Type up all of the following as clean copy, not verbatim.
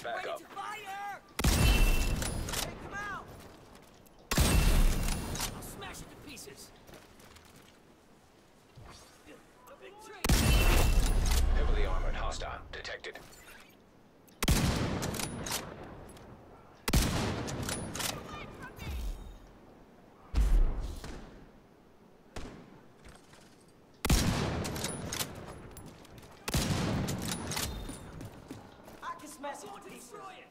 back Ready up. to fire! Take him out! I'll smash it to pieces. A big tree. Heavily armored hostile detected. I can smash it to destroy it.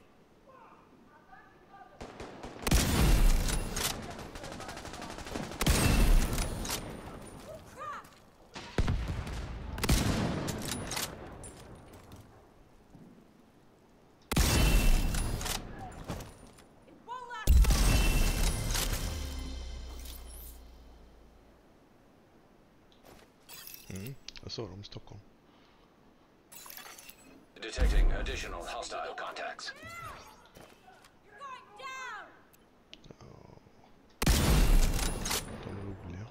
Crap! It won't last long. Jag såg dem i Stockholm. Detecting additional hostile contacts. You're going down! De är roliga.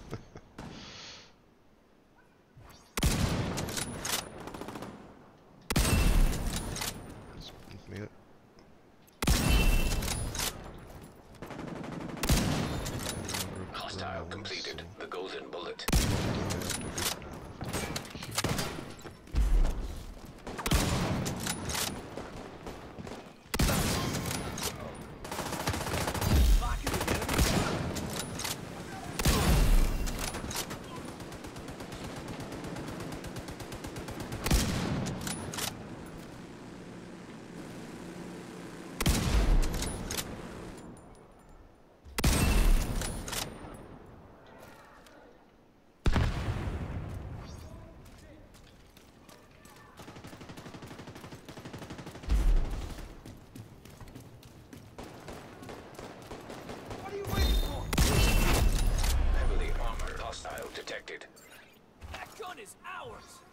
Mer. Hostile completed. The golden bullet. What are you waiting for? Heavily armored hostile detected. That gun is ours!